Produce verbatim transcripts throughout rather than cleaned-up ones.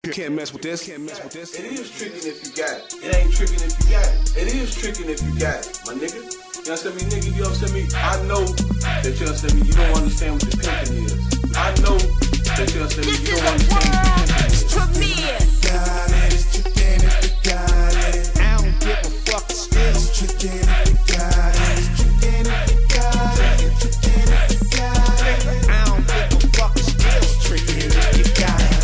Can't mess with this. Can't mess with this. It is tricking if you got it. It ain't tricking if you got it. It is tricking if you got it, my nigga. You understand me, nigga? You understand me? I know that you understand me. You don't understand what the pimping is. I know that you understand me. You don't understand what the pimping is. Premier. Got it, it's tricking if you got it. I don't give a fuck still. It's tricking if you got it. It's tricking if you got it. It's tricking if you got it. I don't give a fuck still. Tricking if you got it.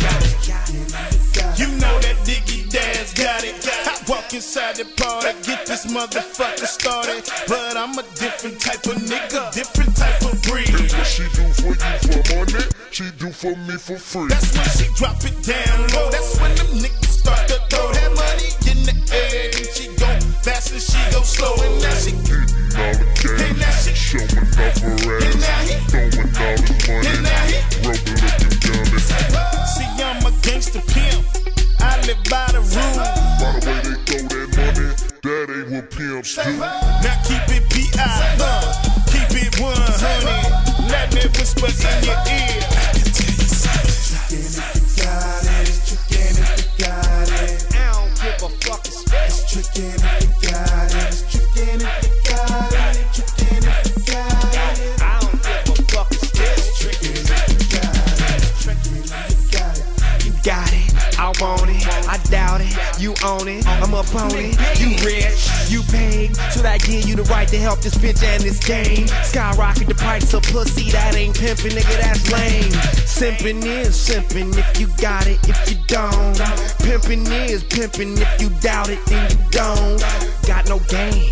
You know that Diggy Dad's got it. I walk inside the party, get this motherfucker started. But I'm a different type of nigga, different type of breed. That's what she do for you for money, she do for me for free. That's when she drop it down low. That's when them niggas start to throw that money in the air. Then she go fast and she go slow. And now she Getting all the cash, and now she showing off her ass, and now he throwing all his money, and now he rubbing looking dummy. See, I'm a gangster pimp. I live by the rules. By the way they throw that money, that ain't what pimps do. Now keep it P I, uh, keep it one hundred. Let me whisper in your ear. I can tell you something. Tricking if you got it. It's tricking if you got it. I don't give a fuck still. It's tricking if you got it. It's tricking if you got it. It's tricking if you got it. I don't give a fuck still. Tricking if you got it. Tricking if you got it. You got it, I want it, I doubt it, you own it, I'm up on it, you rich, you paid, should I give you the right to help this bitch and this game? Skyrocket the price of pussy, that ain't pimpin', nigga, that's lame. Simpin' is simpin' if you got it, if you don't. Pimpin' is pimpin' if you doubt it, then you don't. Got no game,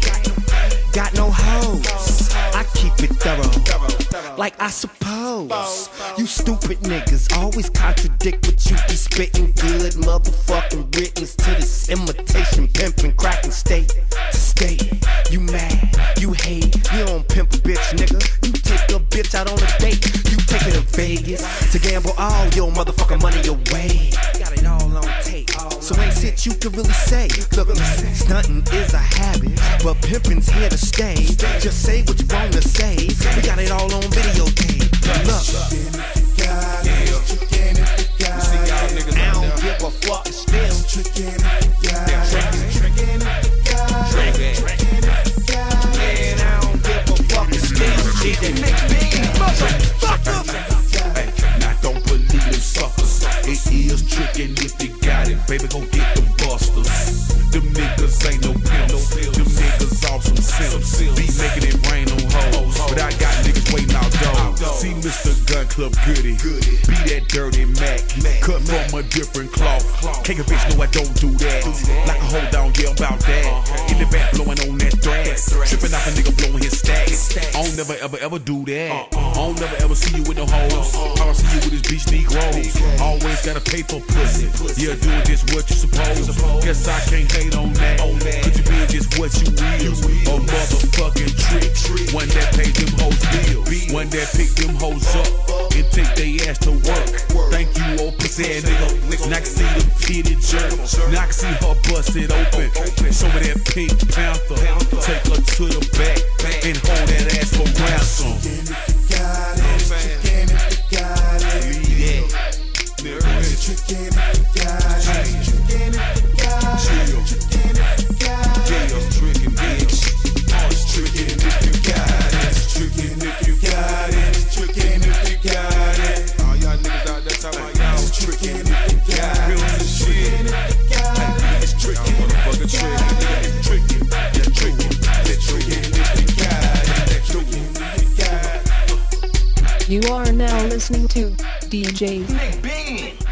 got no hoes, I keep it thorough, like I suppose. You stupid niggas always contradict what you be spittin'. Good motherfucking witness to this imitation pimpin', crackin' state to state. You mad, you hate, you don't pimp a bitch, nigga. You take a bitch out on a date, you take her to Vegas to gamble all your motherfucking money away. Got it all on tape, so ain't shit you can really say. Look, stuntin' is a habit, but pimpin's here to stay. Just say what you wanna say, we got it all on videotape. Look, Got it. It's tricking if you got it. I don't give a fuck still. It's tricking if you got it. It's tricking if you got it. It's tricking if you got it. Man, I don't give a fuck still. D J Nick B, motherfucker. Hey, now don't believe them suckers. It is trickin' if you got it, baby. Go get them busters. Them niggas ain't no pimps. Them niggas off some simps. Be making it rain on hoes, but I got niggas waiting out doors. See Mister Gun Club Goody, be that dirty Mac, cut from a different cloth. Can't a bitch know I don't do that. Like a hold down, yeah, about that. In the back blowing on that thrash, tripping off a nigga blowing his stacks. I don't never ever ever do that. I don't never ever see you with no hoes. I don't see you with this beach Negroes. Always gotta pay for pussy. Yeah, doing just what you suppose. Guess I can't hate on that. Could you be just what you will? A motherfucking trick. One that pays them hoes bills. One that pick them hoes up and take they ass to work. Thank you, old pussy ass nigga. Now I can see them titty jerk. Now I can see her bust it open. Show me that Pink Panther. Take her to the back and hold that ass for ransom. Tricking if you got it. It's tricking if you got it. It's tricking if you got it. It's tricking if you got it. It's tricking if you got it. It's tricking, bitch. It's tricking if you got it. It's tricking if you got it. It's tricking if you got it. All y'all niggas out there talking about y'all It's tricking if you got it. It's tricking if you got it. It's tricking motherfucking trick. It's tricking. It's tricking. It's tricking if you got it. It's tricking if you got it. You are now listening to D J Nick B.